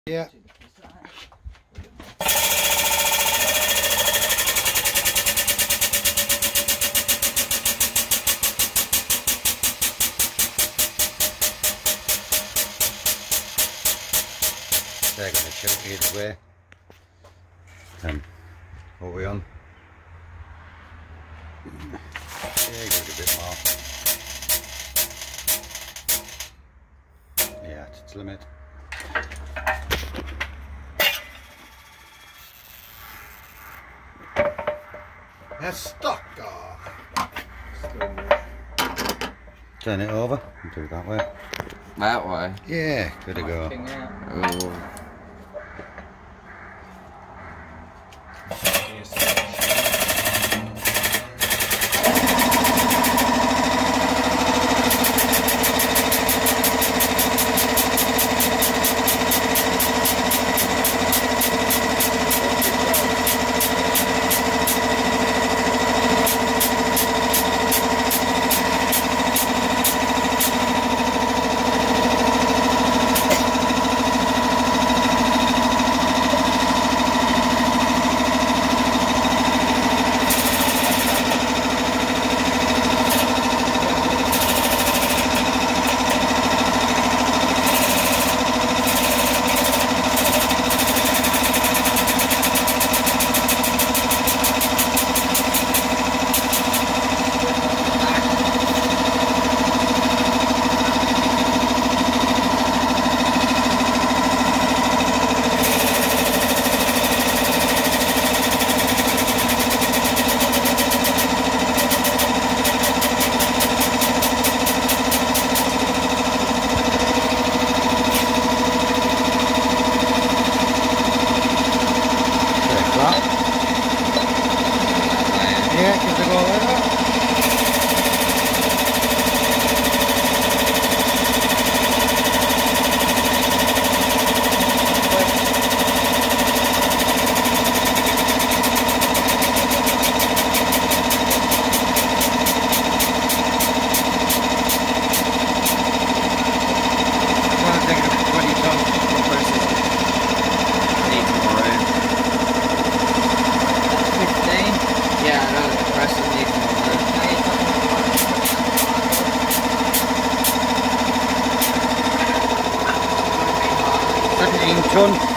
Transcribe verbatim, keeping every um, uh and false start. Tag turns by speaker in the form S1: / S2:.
S1: Yeah. They're going to shoot either way. Um, what are we on? Yeah, give it a bit more. Yeah, it's its limit. That's stuck. Oh. Turn it over and do it that way.
S2: That way?
S1: Yeah, good to go.
S2: Oh.
S1: Yeah, give it a go over. seventeen ton.